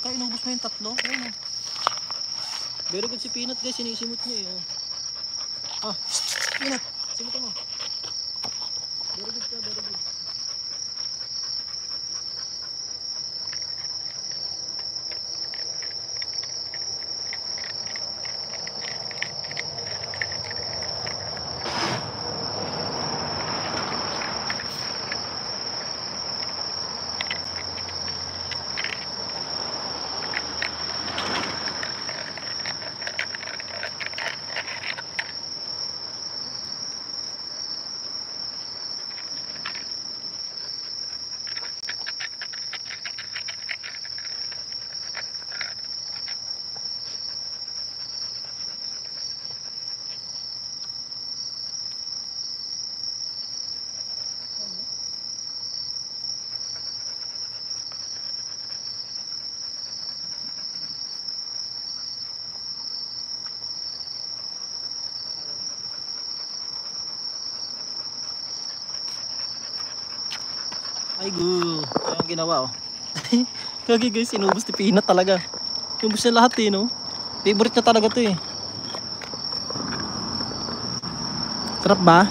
Kaya inubos mo yung tatlo. Ayun, oh. Very good si Peanut guys, sinisimot niya eh. Oh. Ah, Peanut, simot mo. Very good ka, very good. Ay go. Kaya ang ginawa oh. Kagi guys, sinubos ni Peanut talaga. Sinubos niya lahat eh no. Favorite niya talaga to eh. Sarap ba?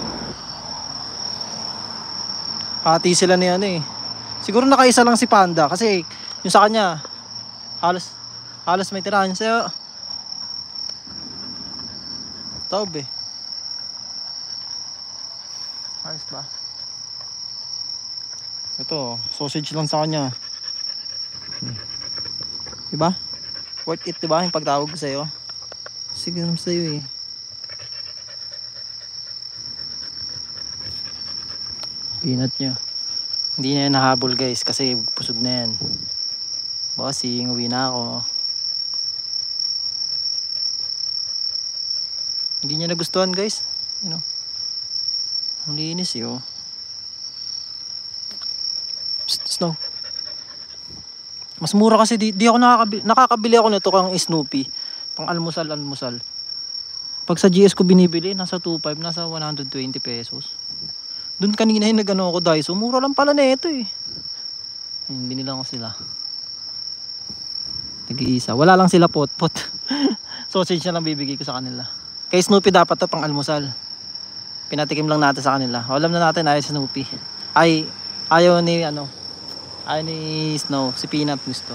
Hati sila ni ano eh. Siguro nakaisa lang si Panda kasi yung sa kanya halos may tirahan sa'yo. Taob eh. Ayos ba? Ito, sausage lang sa kanya. Diba? Worth it diba yung pagtawag ko sa'yo? Sige naman sa'yo eh. Peanut niya. Hindi na yan nahabol guys kasi pusog na yan. Bossing, uwi na ako. Hindi niya nagustuhan guys. You know. Ang linis eh oh. Snow. Mas mura kasi di ako nakakabili ako nito kang Snoopy. Pang almusal. Pag sa GS ko binibili, nasa 2.5, nasa 120 pesos. Doon kanina yung nag-ano ako Daiso, mura lang pala na ito eh. Ayun, binilang ko sila. Nag-iisa. Wala lang sila pot-pot. Sausage na lang bibigay ko sa kanila. Kay Snoopy dapat to pang almusal. Pinatikim lang natin sa kanila. Alam na natin ayaw Snoopy. Ayaw ni ayaw ni Snow. Si Peanut gusto.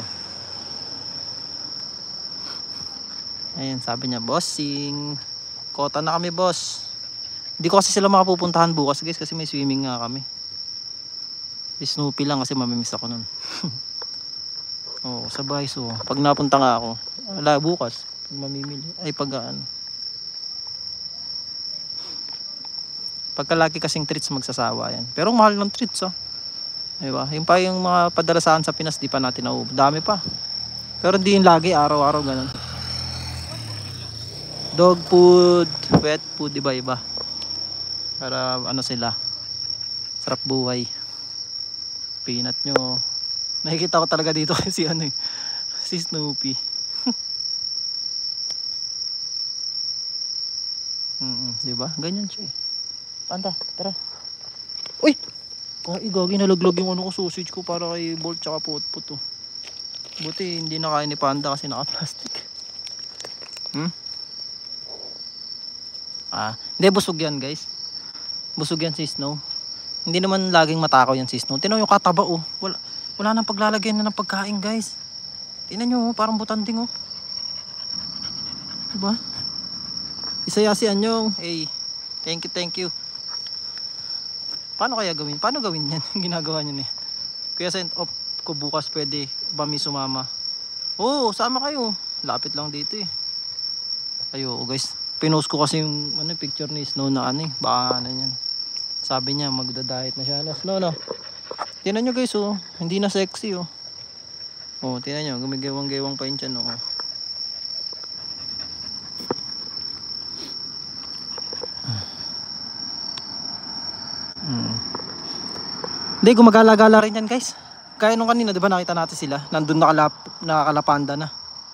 Ayun, sabi niya, bossing. Kota na kami boss. Hindi ko kasi sila makapupuntahan bukas guys kasi may swimming nga kami. Si Snoopy lang kasi mamimiss ako nun. Oo, sabay so. Pag napunta nga ako, wala bukas. Pag mamimili. Ay pag ano. Pagkalaki kasing treats magsasawa yan. Pero mahal ng treats ah. Diba? Yung pa yung mga padalasahan sa Pinas di pa natin nauubos. Dami pa. Pero hindi yung lagi araw-araw ganun. Dog food, pet food, iba-iba. Para ano sila. Sarap buhay. Peanut nyo. Nakikita ko talaga dito kasi ano eh. Si Snoopy. Diba? Ganyan siya eh. Panda, tara. Uy! Ay, gagi nalaglag yung ano ko sausage ko para kay Bolt tsaka Putput oh. Buti hindi nakain ni Panda kasi naka-plastic. Hindi busog yan guys. Busog yan si Snow. Hindi naman laging matakaw yan si Snow. Tingnan yung kataba oh. Wala nang paglalagyan na ng pagkain guys. Tingnan nyo oh, parang butanding oh. Diba? Isayasian nyo. Hey, thank you. Paano kaya gawin? Paano gawin yan? Ginagawa nyo na yan. Kaya send off ko bukas pwede ba may sumama? Oo, sama kayo. Lapit lang dito eh. Ayo guys. Pinost ko kasi yung picture ni Snow na baka yan. Sabi niya magda-diet na siya. Snow no. Tingnan nyo guys oh. Hindi na sexy oh. Oh, tingnan nyo. Gumigewang-gewang pa yun dyan oh. Hindi, gumagala-gala rin yan guys. Kaya nung kanina, diba nakita natin sila. Nandun nakakalapanda na.